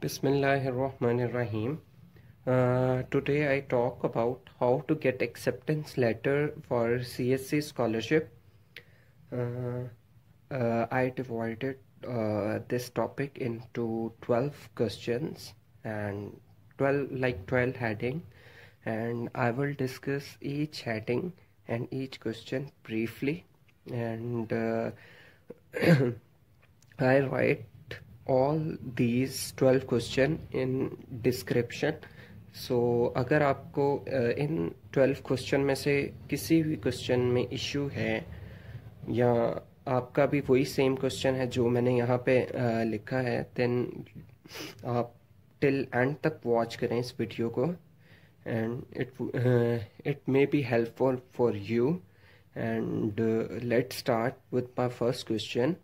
Bismillahirrahmanirrahim. Today I talk about how to get acceptance letter for CSC Scholarship. I divided this topic into 12 questions and 12 heading, and I will discuss each heading and each question briefly, and I write all these 12 question in description. So अगर आपको इन 12 question में से किसी भी question में issue है या आपका भी वही सेम क्वेश्चन है जो मैंने यहाँ पे लिखा है, देन आप टिल एंड तक वॉच करें इस वीडियो को, and it may be helpful for you. And let's start with my first question.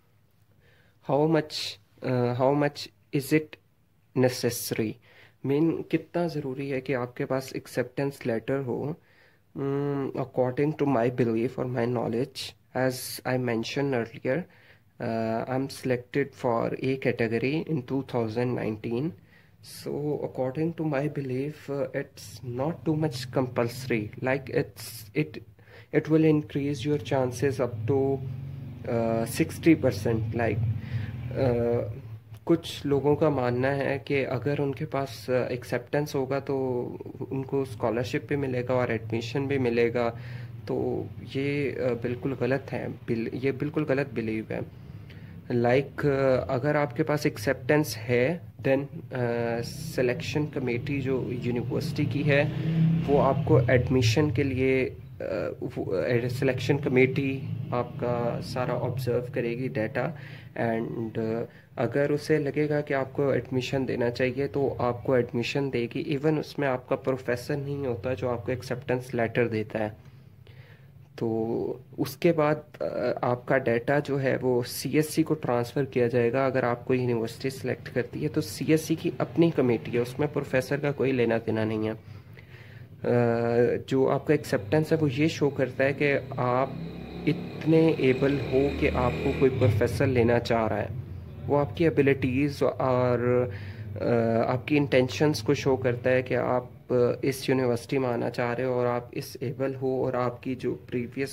How much is it necessary? Mean कितना ज़रूरी है कि आपके पास एक्सेप्टेंस लेटर हो? अकॉर्डिंग टू माई बिलीफ और my knowledge, as I mention earlier, I am selected for A category in 2019. So according to my belief, it's not too much compulsory. Like it will increase your chances up to 60%. Like कुछ लोगों का मानना है कि अगर उनके पास acceptance होगा तो उनको स्कॉलरशिप भी मिलेगा और एडमिशन भी मिलेगा. तो ये बिल्कुल गलत है, ये बिल्कुल गलत बिलीव है. लाइक अगर आपके पास एक्सेप्टेंस है, देन सिलेक्शन कमेटी जो यूनिवर्सिटी की है वो आपको एडमिशन के लिए सिलेक्शन कमेटी आपका सारा ऑब्जर्व करेगी डाटा, एंड अगर उसे लगेगा कि आपको एडमिशन देना चाहिए तो आपको एडमिशन देगी. इवन उसमें आपका प्रोफेसर नहीं होता जो आपको एक्सेप्टेंस लेटर देता है. तो उसके बाद आपका डाटा जो है वो CSC को ट्रांसफ़र किया जाएगा. अगर आपको यूनिवर्सिटी सेलेक्ट करती है तो CSC की अपनी कमेटी है, उसमें प्रोफेसर का कोई लेना देना नहीं है. जो आपका एक्सेप्टेंस है वो ये शो करता है कि आप इतने एबल हो कि आपको कोई प्रोफेसर लेना चाह रहा है. वो आपकी एबिलिटीज़ और आपकी इंटेंशंस को शो करता है कि आप इस यूनिवर्सिटी में आना चाह रहे हो और आप इस एबल हो और आपकी जो प्रीवियस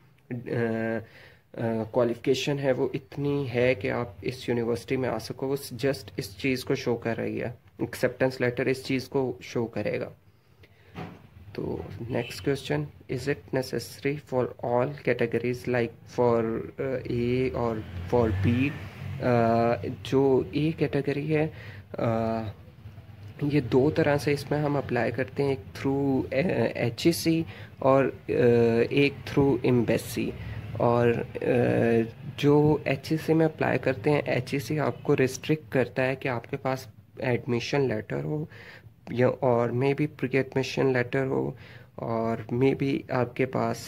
क्वालिफिकेशन है वो इतनी है कि आप इस यूनिवर्सिटी में आ सको. वो जस्ट इस चीज़ को शो कर रही है. एक्सेप्टेंस लेटर इस चीज़ को शो करेगा. तो next question, is it necessary for all categories like for A और फॉर B? जो A कैटेगरी है, ये दो तरह से इसमें हम अप्लाई करते हैं, एक थ्रू HEC और एक थ्रू एम्बेसी. और जो HEC में अप्लाई करते हैं, HEC आपको रिस्ट्रिक्ट करता है कि आपके पास एडमिशन लेटर हो या और मे बी प्री एडमिशन लेटर हो और मे बी आपके पास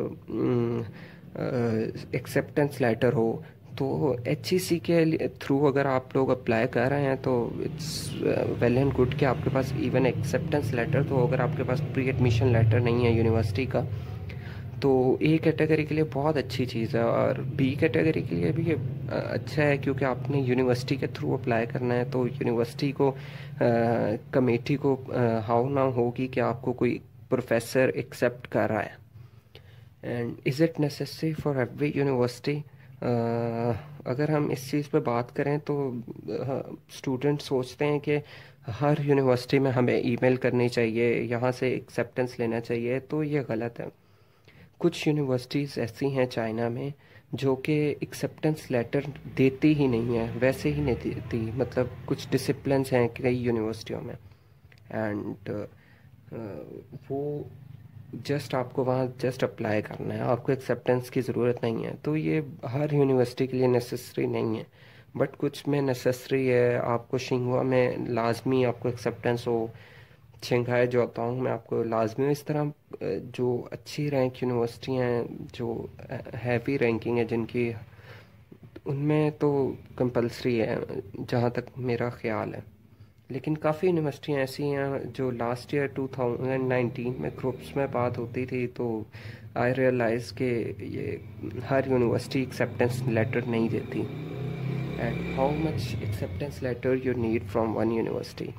एक्सेप्टेंस लेटर हो. तो HEC के थ्रू अगर आप लोग अप्लाई कर रहे हैं तो इट्स वेल एंड गुड कि आपके पास इवन एक्सेप्टेंस लेटर तो, अगर आपके पास प्री एडमिशन लेटर नहीं है यूनिवर्सिटी का तो A कैटेगरी के लिए बहुत अच्छी चीज़ है. और B कैटेगरी के लिए भी अच्छा है क्योंकि आपने यूनिवर्सिटी के थ्रू अप्लाई करना है, तो यूनिवर्सिटी को कमेटी को हाउ ना होगी कि आपको कोई प्रोफेसर एक्सेप्ट कर रहा है. And is it necessary for every university? अगर हम इस चीज़ पे बात करें तो स्टूडेंट सोचते हैं कि हर यूनिवर्सिटी में हमें ईमेल करनी चाहिए, यहाँ से एक्सेप्टेंस लेना चाहिए, तो ये गलत है. कुछ यूनिवर्सिटीज़ ऐसी हैं चाइना में जो कि एक्सेप्टेंस लेटर देती ही नहीं है, वैसे ही नहीं देती. मतलब कुछ डिसिप्लिन्स हैं कई यूनिवर्सिटियों में, एंड वो जस्ट आपको वहाँ जस्ट अप्लाई करना है, आपको एक्सेप्टेंस की ज़रूरत नहीं है. तो ये हर यूनिवर्सिटी के लिए नेसेसरी नहीं है, बट कुछ में नेसेसरी है. आपको शिंगवा में लाजमी आपको एक्सेप्टेंस हो, शंघाई जोतांग में आपको लाजमी हो. इस तरह जो अच्छी रैंक यूनिवर्सिटी हैं, जो हैवी रैंकिंग है जिनकी, उनमें तो कंपलसरी है जहाँ तक मेरा ख़्याल है. लेकिन काफ़ी यूनिवर्सिटियाँ ऐसी हैं जो लास्ट ईयर 2019 में ग्रुप्स में बात होती थी तो आई रियलाइज़ कि ये हर यूनिवर्सिटी एक्सेप्टेंस लेटर नहीं देती. And how much acceptance letter you need from one university.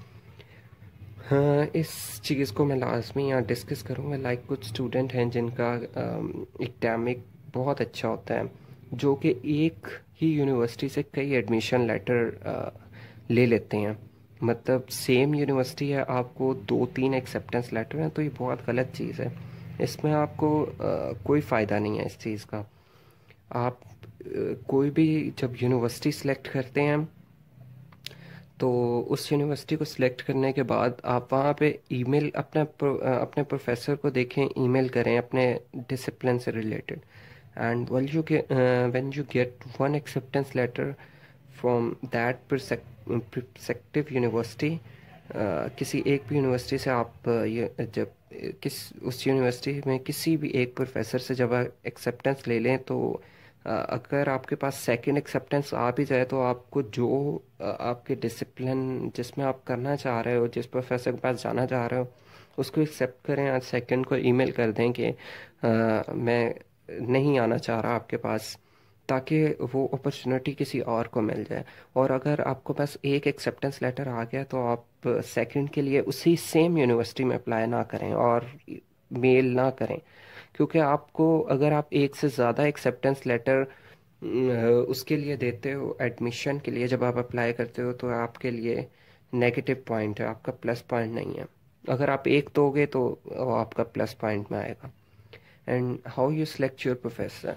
हाँ, इस चीज़ को मैं लाजमी यहाँ डिस्कस करूँगा। लाइक कुछ स्टूडेंट हैं जिनका एकेडमिक बहुत अच्छा होता है, जो कि एक ही यूनिवर्सिटी से कई एडमिशन लेटर ले लेते हैं। मतलब सेम यूनिवर्सिटी है, आपको 2-3 एक्सेप्टेंस लेटर हैं, तो ये बहुत गलत चीज़ है। इसमें आपको कोई फ़ायदा नहीं है इस चीज़ का। आप कोई भी जब यूनिवर्सिटी सेलेक्ट करते हैं तो उस यूनिवर्सिटी को सिलेक्ट करने के बाद आप वहाँ पे ईमेल अपने प्रोफेसर को देखें, ईमेल करें अपने डिसिप्लिन से related. And when you get one acceptance letter from that perspective university, किसी एक भी यूनिवर्सिटी से आप ये जब उस यूनिवर्सिटी में किसी भी एक प्रोफेसर से जब एक्सेप्टेंस ले लें, तो अगर आपके पास सेकंड एक्सेप्टेंस आ भी जाए, तो आपको जो आपके डिसिप्लिन जिसमें आप करना चाह रहे हो, जिस प्रोफेसर के पास जाना चाह रहे हो, उसको एक्सेप्ट करें। आज सेकंड को ईमेल कर दें कि मैं नहीं आना चाह रहा आपके पास, ताकि वो अपॉर्चुनिटी किसी और को मिल जाए। और अगर आपको पास एक एक्सेप्टेंस लेटर आ गया, तो आप सेकंड के लिए उसी सेम यूनिवर्सिटी में अप्लाई ना करें और मेल ना करें, क्योंकि आपको अगर आप एक से ज़्यादा एक्सेप्टेंस लेटर उसके लिए देते हो, एडमिशन के लिए जब आप अप्लाई करते हो, तो आपके लिए नेगेटिव पॉइंट है, आपका प्लस पॉइंट नहीं है। अगर आप एक दोगे तो वो आपका प्लस पॉइंट में आएगा। And how you select your professor.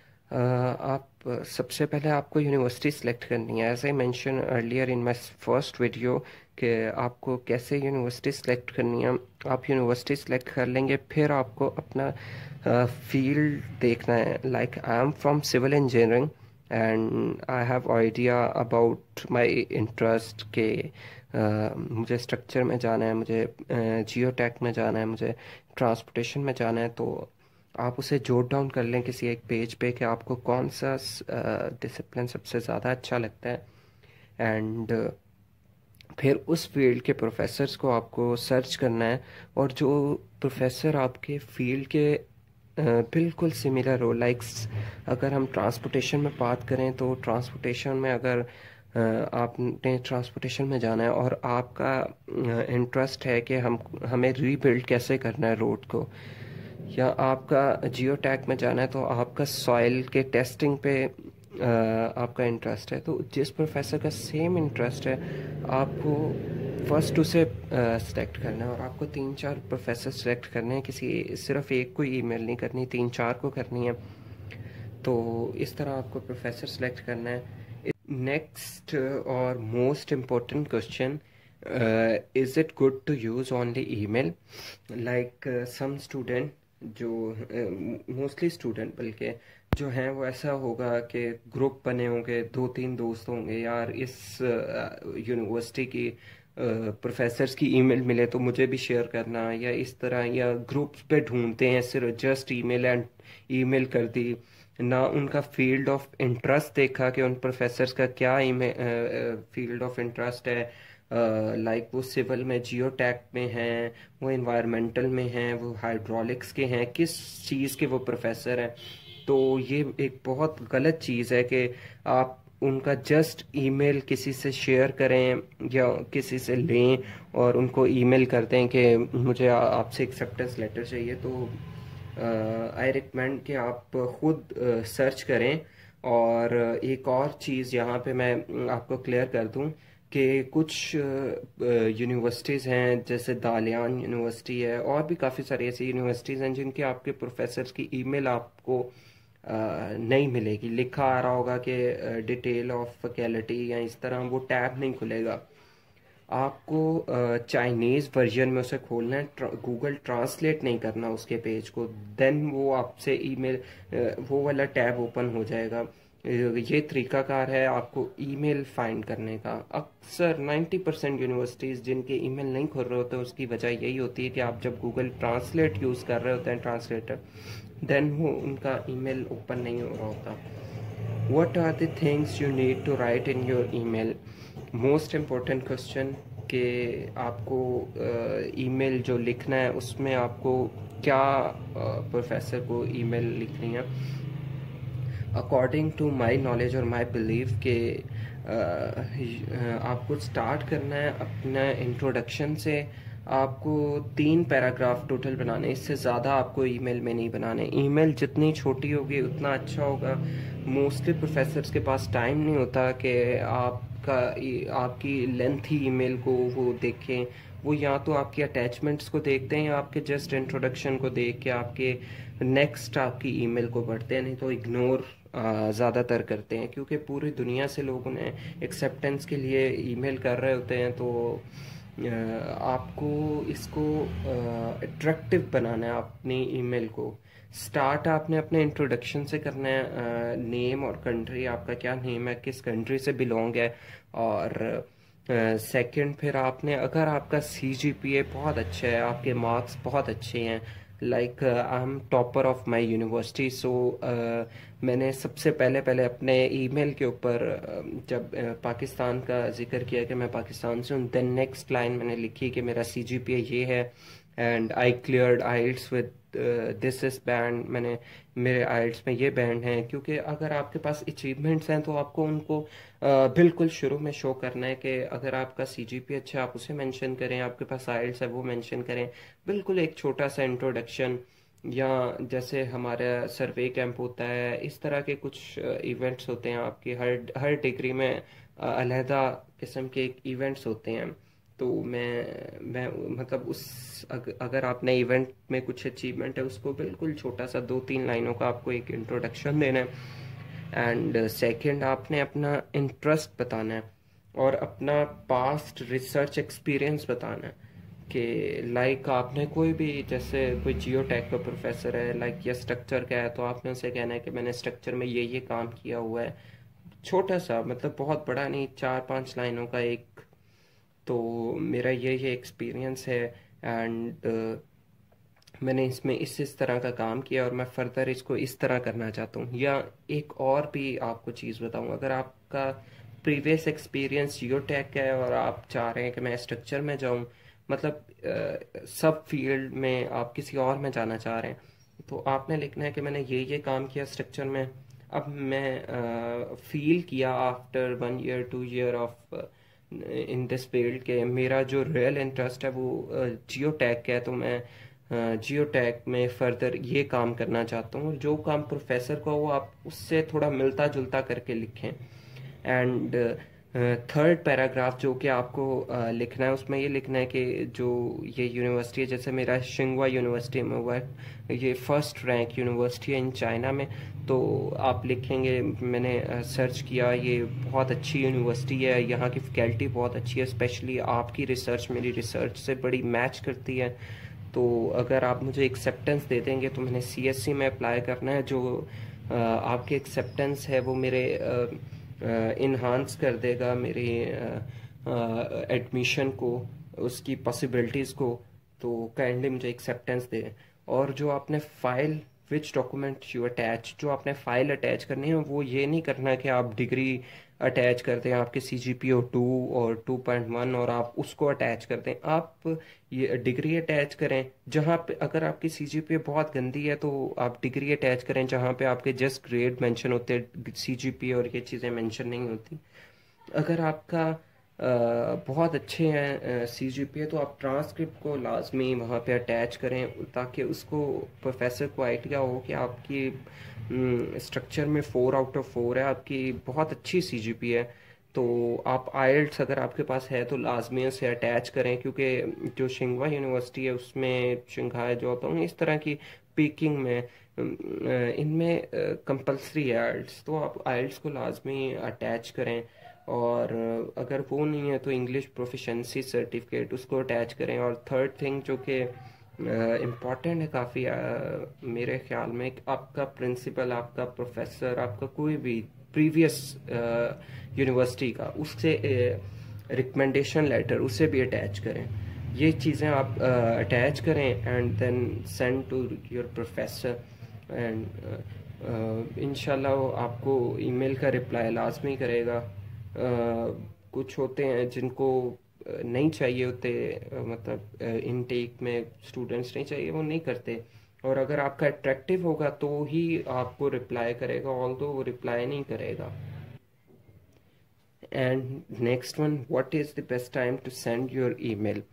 आप सबसे पहले आपको यूनिवर्सिटी सिलेक्ट करनी है। As I mention earlier in my first video कि आपको कैसे यूनिवर्सिटी सिलेक्ट करनी है। आप यूनिवर्सिटी सिलेक्ट कर लेंगे, फिर आपको अपना फील्ड देखना है। Like I am from civil engineering and I have idea about my interest के मुझे स्ट्रक्चर में जाना है, मुझे जियोटेक में जाना है, मुझे ट्रांसपोर्टेशन में जाना है। तो आप उसे जोट डाउन कर लें किसी एक पेज पे कि आपको कौन सा डिसिप्लिन सबसे ज़्यादा अच्छा लगता है। एंड फिर उस फील्ड के प्रोफेसर्स को आपको सर्च करना है, और जो प्रोफेसर आपके फील्ड के बिल्कुल सिमिलर हो। लाइक्स अगर हम ट्रांसपोर्टेशन में बात करें, तो ट्रांसपोर्टेशन में अगर आपने ट्रांसपोर्टेशन में जाना है और आपका इंटरेस्ट है कि हमें रीबिल्ड कैसे करना है रोड को, या आपका जियो टैग में जाना है, तो आपका सॉइल के टेस्टिंग पे आपका इंटरेस्ट है, तो जिस प्रोफेसर का सेम इंटरेस्ट है आपको फर्स्ट उसे सिलेक्ट करना है। और आपको 3-4 प्रोफेसर सिलेक्ट करने हैं, किसी सिर्फ एक को ईमेल नहीं करनी, 3-4 को करनी है। तो इस तरह आपको प्रोफेसर सिलेक्ट करना है। नेक्स्ट और most important question, is it good to use only email. Like some student, जो मोस्टली स्टूडेंट बल्कि जो हैं, वो ऐसा होगा कि ग्रुप बने होंगे, 2-3 दोस्त होंगे, यार इस यूनिवर्सिटी की प्रोफेसर्स की ईमेल मिले तो मुझे भी शेयर करना, या इस तरह, या ग्रुप्स पे ढूंढते हैं सिर्फ जस्ट ईमेल एंड ईमेल कर दी ना। उनका फील्ड ऑफ इंटरेस्ट देखा कि उन प्रोफेसर्स का क्या फील्ड ऑफ इंटरेस्ट है। लाइक वो सिविल में जियोटैक में हैं, वो इन्वायरमेंटल में हैं, वो हाइड्रोलिक्स के हैं, किस चीज़ के वो प्रोफेसर हैं। तो ये एक बहुत गलत चीज़ है कि आप उनका जस्ट ईमेल किसी से शेयर करें या किसी से लें और उनको ईमेल कर दें कि मुझे आपसे एक्सेप्टेंस लेटर चाहिए। तो आई रिकमेंड कि आप खुद सर्च करें। और एक और चीज़ यहाँ पे मैं आपको क्लियर कर दूँ कि कुछ यूनिवर्सिटीज़ हैं, जैसे दालियान यूनिवर्सिटी है, और भी काफ़ी सारी ऐसी यूनिवर्सिटीज़ हैं जिनके आपके प्रोफेसर्स की ईमेल आपको नहीं मिलेगी। लिखा आ रहा होगा कि डिटेल ऑफ फैकल्टी या इस तरह, वो टैब नहीं खुलेगा। आपको चाइनीज़ वर्जन में उसे खोलना है, गूगल ट्रांसलेट नहीं करना उसके पेज को, देन वो आपसे ईमेल वो वाला टैब ओपन हो जाएगा। ये तरीकाकार है आपको ईमेल फाइंड करने का। अक्सर 90% यूनिवर्सिटीज़ जिनके ईमेल नहीं खुल रहे होते, उसकी वजह यही होती है कि आप जब गूगल ट्रांसलेट यूज़ कर रहे होते हैं, ट्रांसलेटर, देन वो उनका ईमेल ओपन नहीं हो रहा होता। What are the things you need to write in your email? Most important question कि आपको ईमेल जो लिखना है उसमें आपको क्या प्रोफेसर को ईमेल लिखनी है। अकॉर्डिंग टू माई नॉलेज और माई बिलीव के आपको स्टार्ट करना है अपना इंट्रोडक्शन से। आपको 3 पैराग्राफ टोटल बनाने, इससे ज़्यादा आपको ईमेल में नहीं बनाने। ईमेल जितनी छोटी होगी उतना अच्छा होगा। मोस्टली प्रोफेसर्स के पास टाइम नहीं होता कि आपकी लेंथी ईमेल को वो देखें। वो या तो आपकी अटैचमेंट्स को देखते हैं या आपके जस्ट इंट्रोडक्शन को देख के आपके नेक्स्ट आपकी ईमेल को पढ़ते हैं, नहीं तो इग्नोर ज़्यादातर करते हैं, क्योंकि पूरी दुनिया से लोग उन्हें एक्सेप्टेंस के लिए ईमेल कर रहे होते हैं। तो आपको इसको अट्रैक्टिव बनाना है अपनी ईमेल को। स्टार्ट आपने अपने इंट्रोडक्शन से करना है। नेम और कंट्री, आपका क्या नेम है, किस कंट्री से बिलोंग है। और सेकंड फिर आपने, अगर आपका CGPA बहुत अच्छा है, आपके मार्क्स बहुत अच्छे हैं, like I am topper of my university, so मैंने सबसे पहले पहले अपने ईमेल के ऊपर जब पाकिस्तान का जिक्र किया कि मैं पाकिस्तान से हूँ, देन नेक्स्ट लाइन मैंने लिखी कि मेरा CGPA ये है and I cleared IELTS with this is band. मैंने मेरे आइल्स में ये बैंड हैं, क्योंकि अगर आपके पास अचीवमेंट्स हैं तो आपको उनको बिल्कुल शुरू में शो करना है कि अगर आपका CGPA अच्छा है आप उसे मेंशन करें, आपके पास आइल्स है वो मेंशन करें। बिल्कुल एक छोटा सा इंट्रोडक्शन, या जैसे हमारा सर्वे कैंप होता है, इस तरह के कुछ इवेंट्स होते हैं आपकी हर हर डिग्री में अलहदा किस्म के इवेंट्स होते हैं। तो मैं मतलब अगर आपने इवेंट में कुछ अचीवमेंट है उसको बिल्कुल छोटा सा 2-3 लाइनों का आपको एक इंट्रोडक्शन देना है। एंड सेकंड आपने अपना इंटरेस्ट बताना है और अपना पास्ट रिसर्च एक्सपीरियंस बताना है कि लाइक आपने कोई भी, जैसे कोई जियो टैग का प्रोफेसर है लाइक या स्ट्रक्चर का है, तो आपने उसे कहना है कि मैंने स्ट्रक्चर में ये काम किया हुआ है। छोटा सा, मतलब बहुत बड़ा नहीं, 4-5 लाइनों का एक, तो मेरा ये एक्सपीरियंस है एंड मैंने इसमें इस तरह का काम किया और मैं फर्दर इसको इस तरह करना चाहता हूँ। या एक और भी आपको चीज़ बताऊँ, अगर आपका प्रीवियस एक्सपीरियंस जियो टैग का है और आप चाह रहे हैं कि मैं स्ट्रक्चर में जाऊँ, मतलब सब फील्ड में आप किसी और में जाना चाह रहे हैं, तो आपने लिखना है कि मैंने ये काम किया स्ट्रक्चर में। अब मैं फील किया after 1 year 2 year off in this field के मेरा जो रियल इंटरेस्ट है वो जियो टैग का है, तो मैं जियो टैग में फर्दर ये काम करना चाहता हूँ। जो काम प्रोफेसर का हो आप उससे थोड़ा मिलता जुलता करके लिखें। एंड थर्ड पैराग्राफ जो कि आपको लिखना है, उसमें ये लिखना है कि जो ये यूनिवर्सिटी है, जैसे मेरा शिंगवा यूनिवर्सिटी में हुआ है, ये फर्स्ट रैंक यूनिवर्सिटी है इन चाइना में, तो आप लिखेंगे मैंने सर्च किया, ये बहुत अच्छी यूनिवर्सिटी है, यहाँ की फैकल्टी बहुत अच्छी है, स्पेशली आपकी रिसर्च मेरी रिसर्च से बड़ी मैच करती है। तो अगर आप मुझे एक्सेप्टेंस दे देंगे तो मैंने CSC में अप्लाई करना है, जो आपके एक्सेप्टेंस है वो मेरे इन्हांस कर देगा मेरे एडमिशन को, उसकी पॉसिबिलिटीज़ को। तो काइंडली मुझे एक्सेप्टेंस दें। और जो आपने file which document you attach, जो आपने फाइल अटैच करनी है वो ये नहीं करना कि आप डिग्री अटैच करते हैं आपके CGPA 2 और 2.1 और आप उसको अटैच करते हैं। आप ये डिग्री अटैच करें जहाँ पे, अगर आपकी CGPA बहुत गंदी है तो आप डिग्री अटैच करें जहाँ पे आपके जस्ट ग्रेड मेंशन होते हैं, CGPA और ये चीज़ें मेंशन नहीं होती। अगर आपका बहुत अच्छे हैं CGPA, तो आप ट्रांसक्रिप्ट को लाजमी वहाँ पे अटैच करें ताकि उसको प्रोफेसर को आइडिया हो कि आपकी स्ट्रक्चर में 4/4 है, आपकी बहुत अच्छी CGPA है। तो आप आइल्ट्स अगर आपके पास है तो लाजमी से अटैच करें, क्योंकि जो शिंगवा यूनिवर्सिटी है उसमें शंघाई जो होता है इस तरह की पीकिंग में इनमें कंपलसरी है आइल्ट्स, तो आप आइल्ट्स को लाजमी अटैच करें। और अगर वो नहीं है तो इंग्लिश प्रोफिशेंसी सर्टिफिकेट उसको अटैच करें। और थर्ड थिंग जो कि इम्पॉर्टेंट है काफ़ी मेरे ख्याल में, आपका प्रिंसिपल, आपका प्रोफेसर, आपका कोई भी प्रीवियस यूनिवर्सिटी का उससे रिकमेंडेशन लेटर उसे भी अटैच करें। ये चीज़ें आप अटैच करें and then send to your professor and इंशाल्लाह वो आपको ईमेल का रिप्लाई लाजमी करेगा। कुछ होते हैं जिनको नहीं चाहिए होते, मतलब इनटेक में स्टूडेंट्स नहीं चाहिए, वो नहीं करते। और अगर आपका अट्रैक्टिव होगा तो ही आपको रिप्लाई करेगा, ऑल्दो वो रिप्लाई नहीं करेगा। And next one, what is the best time to send your email.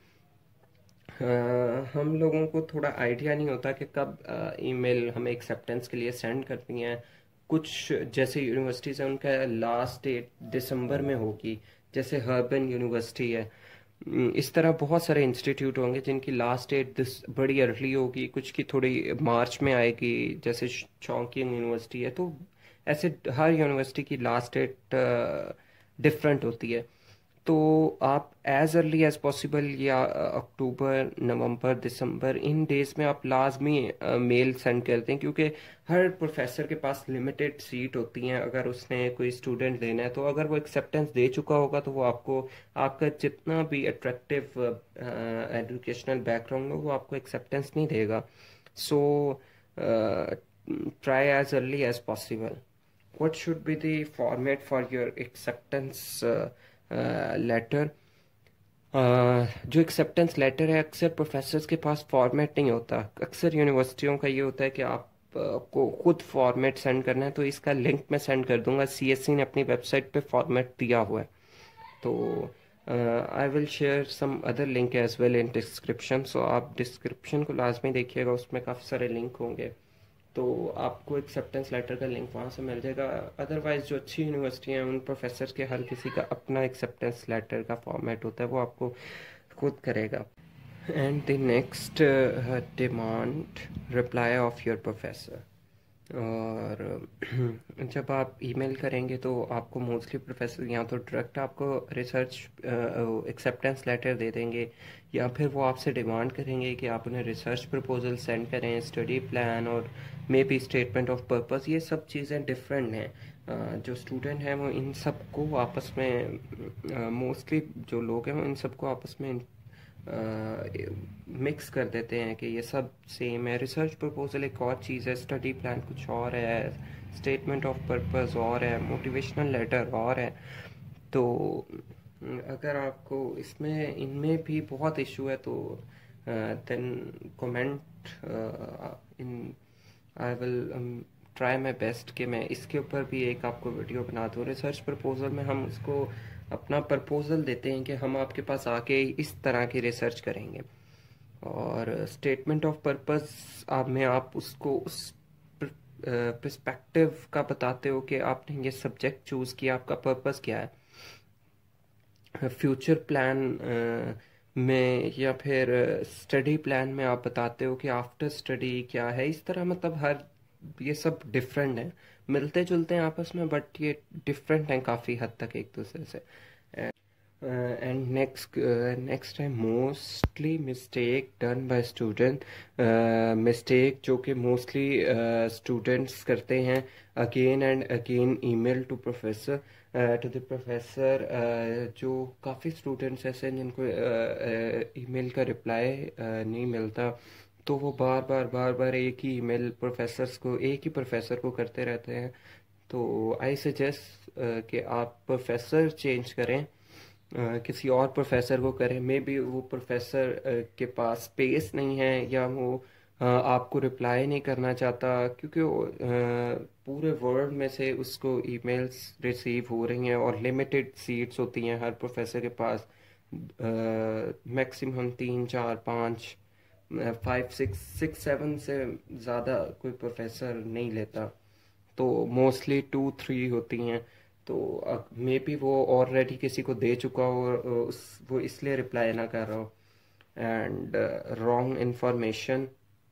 हम लोगों को थोड़ा आइडिया नहीं होता कि कब ईमेल हमें एक्सेप्टेंस के लिए सेंड करती हैं। कुछ जैसे यूनिवर्सिटीज़ हैं उनका लास्ट डेट दिसंबर में होगी, जैसे हर्बन यूनिवर्सिटी है। इस तरह बहुत सारे इंस्टीट्यूट होंगे जिनकी लास्ट डेट दिस बड़ी अर्ली होगी, कुछ की थोड़ी मार्च में आएगी, जैसे चौंकिंग यूनिवर्सिटी है। तो ऐसे हर यूनिवर्सिटी की लास्ट डेट डिफरेंट होती है। तो आप एज अर्ली एज पॉसिबल या अक्टूबर, नवंबर, दिसंबर, इन डेज में आप लाजमी मेल सेंड कर दें, क्योंकि हर प्रोफेसर के पास लिमिटेड सीट होती हैं। अगर उसने कोई स्टूडेंट लेना है तो अगर वो एक्सेप्टेंस दे चुका होगा तो वो आपको, आपका जितना भी अट्रैक्टिव एजुकेशनल बैकग्राउंड हो, वो आपको एक्सेप्टेंस नहीं देगा। So try as early as possible. What should be the format for your acceptance letter? जो एक्सेप्टेंस लेटर है, अक्सर प्रोफेसर्स के पास फॉर्मेट नहीं होता। अक्सर यूनिवर्सिटियों का ये होता है कि आप को खुद फॉर्मेट सेंड करना है। तो इसका लिंक मैं सेंड कर दूंगा, सीएससी ने अपनी वेबसाइट पे फॉर्मेट दिया हुआ है। तो I will share some other link as well in description. So आप डिस्क्रिप्शन को लाजमी देखिएगा, उसमें काफ़ी सारे लिंक होंगे, तो आपको एक्सेप्टेंस लेटर का लिंक वहाँ से मिल जाएगा। अदरवाइज जो अच्छी यूनिवर्सिटी हैं उन प्रोफेसर के हर किसी का अपना एक्सेप्टेंस लेटर का फॉर्मेट होता है, वो आपको खुद करेगा। And the next demand reply of your professor. और जब आप ईमेल करेंगे तो आपको मोस्टली प्रोफेसर या तो डायरेक्ट आपको रिसर्च एक्सेप्टेंस लेटर दे देंगे, या फिर वो आपसे डिमांड करेंगे कि आप उन्हें रिसर्च प्रपोजल सेंड करें, स्टडी प्लान और may be statement of purpose. ये सब चीज़ें डिफरेंट हैं। जो स्टूडेंट हैं वो इन सब को आपस में, मोस्टली जो लोग हैं वो इन सबको आपस में मिक्स कर देते हैं कि ये सब सेम है। रिसर्च प्रपोजल एक और चीज़ है, स्टडी प्लान कुछ और है, स्टेटमेंट ऑफ पर्पस और है, मोटिवेशनल लेटर और है। तो अगर आपको इसमें इनमें भी बहुत इशू है तो then comment in, I will try my best कि मैं इसके ऊपर भी एक आपको वीडियो बना दूँ। रिसर्च प्रपोजल में हम उसको अपना प्रपोजल देते हैं कि हम आपके पास आके इस तरह की रिसर्च करेंगे, और स्टेटमेंट ऑफ पर्पस में आप उसको उस पर्सपेक्टिव का बताते हो कि आपने ये सब्जेक्ट चूज़ किया, आपका पर्पस क्या है। फ्यूचर प्लान में या फिर स्टडी प्लान में आप बताते हो कि आफ्टर स्टडी क्या है। इस तरह मतलब हर, ये सब डिफरेंट है, मिलते जुलते हैं आपस में, बट ये डिफरेंट हैं काफ़ी हद तक एक दूसरे से। एंड नेक्स्ट है mostly mistake done by student. Mistake जो कि मोस्टली स्टूडेंट्स करते हैं, again and again email to professor, to the professor. जो काफ़ी स्टूडेंट्स ऐसे हैं जिनको ईमेल का रिप्लाई नहीं मिलता, तो वो बार बार एक ही ईमेल एक ही प्रोफेसर को करते रहते हैं। तो आई सजेस्ट कि आप प्रोफेसर चेंज करें, किसी और प्रोफेसर को करें। मे बी वो प्रोफेसर के पास स्पेस नहीं है, या वो आपको रिप्लाई नहीं करना चाहता, क्योंकि पूरे वर्ल्ड में से उसको ईमेल्स रिसीव हो रही हैं और लिमिटेड सीट्स होती हैं हर प्रोफेसर के पास। मैक्सिमम 3, 4, 5, 5, 6, 7 से ज़्यादा कोई प्रोफेसर नहीं लेता, तो मोस्टली 2, 3 होती हैं। तो मे बी वो ऑलरेडी किसी को दे चुका हो और वो इसलिए रिप्लाई ना कर रहा हो। एंड रॉन्ग इंफॉर्मेशन,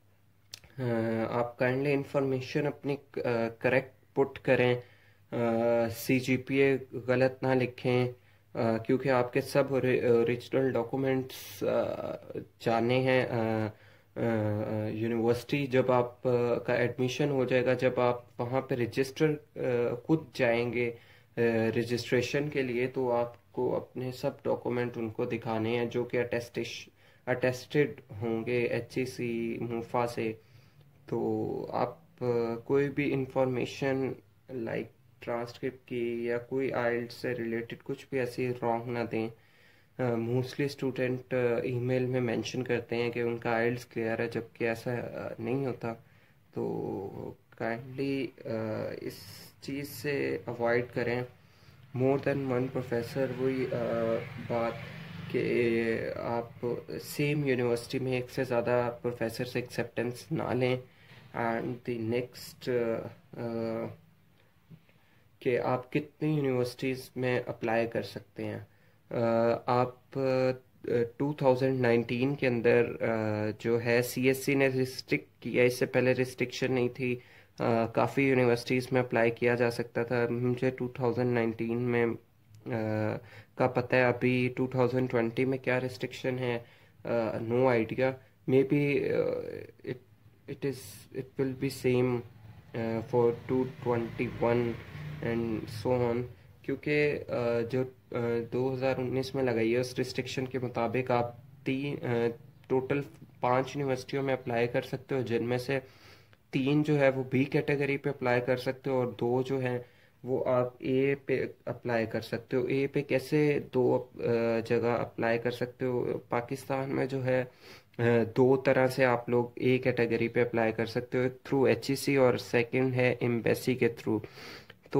आप काइंडली इंफॉर्मेशन अपनी करेक्ट पुट करें, सीजीपीए गलत ना लिखें, क्योंकि आपके सब ओरिजिनल डॉक्यूमेंट्स जाने हैं यूनिवर्सिटी। जब आप का एडमिशन हो जाएगा, जब आप वहाँ पे रजिस्टर खुद जाएंगे रजिस्ट्रेशन के लिए, तो आपको अपने सब डॉक्यूमेंट उनको दिखाने हैं जो कि अटेस्टेड होंगे एचईसी मूफा से। तो आप कोई भी इंफॉर्मेशन लाइक ट्रांसक्रिप्ट की या कोई आइल्ट से रिलेटेड कुछ भी ऐसी रॉन्ग ना दें। मोस्टली स्टूडेंट ईमेल में मेंशन करते हैं कि उनका आइल्स क्लियर है, जबकि ऐसा नहीं होता। तो काइंडली इस चीज़ से अवॉइड करें। मोर देन वन प्रोफेसर, वही बात कि आप सेम यूनिवर्सिटी में एक से ज़्यादा प्रोफेसर से एक्सेप्टेंस ना लें। एंड द नेक्स्ट कि आप कितनी यूनिवर्सिटीज़ में अप्लाई कर सकते हैं। आप 2019 के अंदर जो है सीएससी ने रिस्ट्रिक्ट किया, इससे पहले रिस्ट्रिक्शन नहीं थी। काफ़ी यूनिवर्सिटीज़ में अप्लाई किया जा सकता था। मुझे 2019 में का पता है, अभी 2020 में क्या रिस्ट्रिक्शन है no idea. Maybe it it will be same for 221 and so on, क्योंकि जो 2019 में लगाई है उस रिस्ट्रिक्शन के मुताबिक आप टोटल 5 यूनिवर्सिटियों में अप्लाई कर सकते हो, जिनमें से 3 जो है वो बी कैटेगरी पे अप्लाई कर सकते हो और 2 जो हैं वो आप ए पे अप्लाई कर सकते हो। ए पे कैसे 2 जगह अप्लाई कर सकते हो? पाकिस्तान में जो है 2 तरह से आप लोग ए कैटेगरी पे अप्लाई कर सकते हो, एक थ्रू एचईसी और सेकंड है एम्बेसी के थ्रू। तो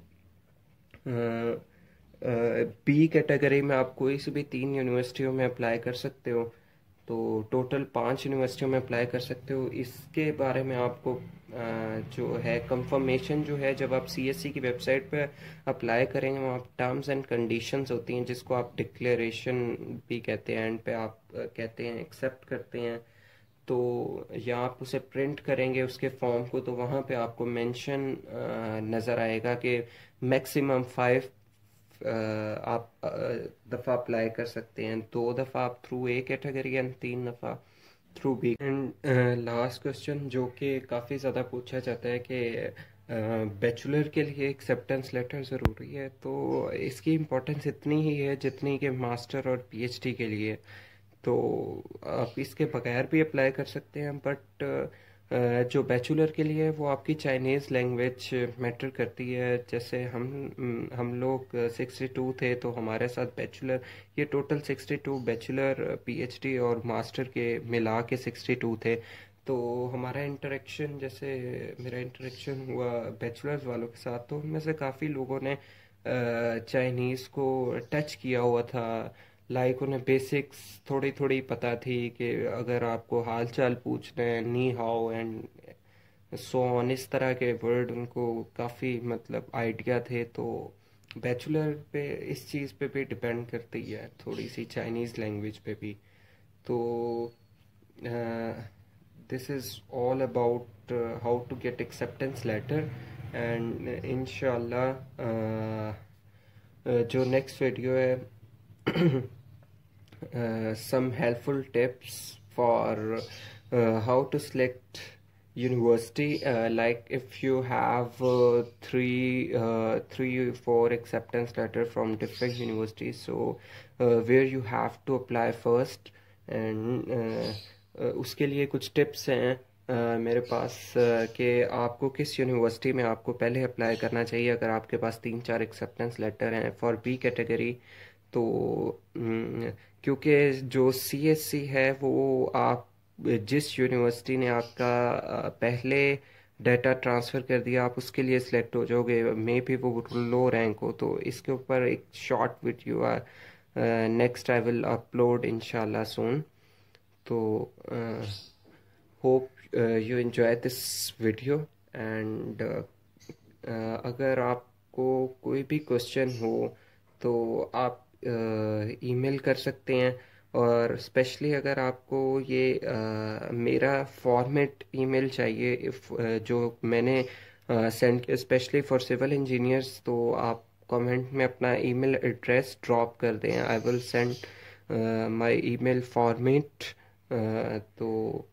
बी कैटेगरी में आप कोई से भी 3 यूनिवर्सिटियों में अप्लाई कर सकते हो, तो टोटल 5 यूनिवर्सिटियों में अप्लाई कर सकते हो। इसके बारे में आपको जो है कंफर्मेशन जो है, जब आप सीएससी की वेबसाइट पे अप्लाई करेंगे वहाँ टर्म्स एंड कंडीशंस होती हैं, जिसको आप डिक्लेरेशन भी कहते हैं, एंड पे आप कहते हैं एक्सेप्ट करते हैं। तो या आप उसे प्रिंट करेंगे उसके फॉर्म को, तो वहाँ पे आपको मेंशन नज़र आएगा कि मैक्सिमम 5 आप दफ़ा अप्लाई कर सकते हैं। 2 दफ़ा आप थ्रू ए कैटेगरी एंड 3 दफ़ा through B. And last question जो कि काफ़ी ज़्यादा पूछा जाता है कि बैचलर के लिए एक्सेप्टेंस लेटर ज़रूरी है, तो इसकी इम्पोर्टेंस इतनी ही है जितनी कि मास्टर और पीएचडी के लिए। तो आप इसके बगैर भी अप्लाई कर सकते हैं, बट जो बैचलर के लिए है वो आपकी चाइनीज़ लैंग्वेज मैटर करती है। जैसे हम लोग 62 थे, तो हमारे साथ बैचलर, ये टोटल 62 बैचलर पीएचडी और मास्टर के मिला के 62 थे। तो हमारा इंटरेक्शन, जैसे मेरा इंटरेक्शन हुआ बैचलर्स वालों के साथ, तो उनमें से काफ़ी लोगों ने चाइनीज़ को टच किया हुआ था। लाइक उन्हें बेसिक्स थोड़ी थोड़ी पता थी कि अगर आपको हाल चाल पूछना है, नी हाउ एंड सो ऑन, इस तरह के वर्ड उनको काफ़ी मतलब आइडिया थे। तो बैचलर पे इस चीज़ पे भी डिपेंड करती है थोड़ी सी, चाइनीज़ लैंग्वेज पे भी। तो this is all about how to get acceptance letter. And इंशाल्लाह जो नेक्स्ट वीडियो है some helpful tips for how to select university, like if you have 3 4 acceptance letter from different universities, so where you have to apply first, and उसके लिए कुछ tips हैं मेरे पास कि आपको किस यूनिवर्सिटी में आपको पहले अप्लाई करना चाहिए अगर आपके पास 3 4 एक्सेप्टेंस लेटर हैं फॉर बी कैटेगरी। तो क्योंकि जो सीएससी है वो आप जिस यूनिवर्सिटी ने आपका पहले डाटा ट्रांसफ़र कर दिया आप उसके लिए सिलेक्ट हो जाओगे, मे भी वो लो रैंक हो। तो इसके ऊपर एक short video next I will upload इंशाल्लाह सून। तो hope you enjoy this video, and अगर आपको कोई भी क्वेश्चन हो तो आप ईमेल कर सकते हैं। और स्पेशली अगर आपको ये मेरा फॉर्मेट ईमेल चाहिए, जो मैंने सेंड किया स्पेशली फॉर सिविल इंजीनियर्स, तो आप कमेंट में अपना ईमेल एड्रेस ड्रॉप कर दें, I will send my email format. तो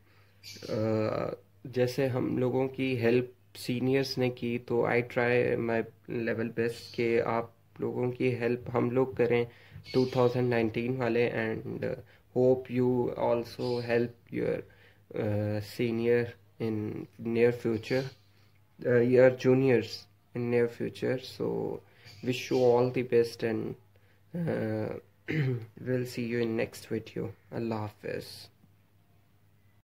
जैसे हम लोगों की हेल्प सीनियर्स ने की, तो I try my level best कि आप लोगों की हेल्प हम लोग करें 2019 वाले, and hope you also help your senior in near future, your juniors in near future. So wish you all the best, and we'll see you in next video. Allah Hafiz.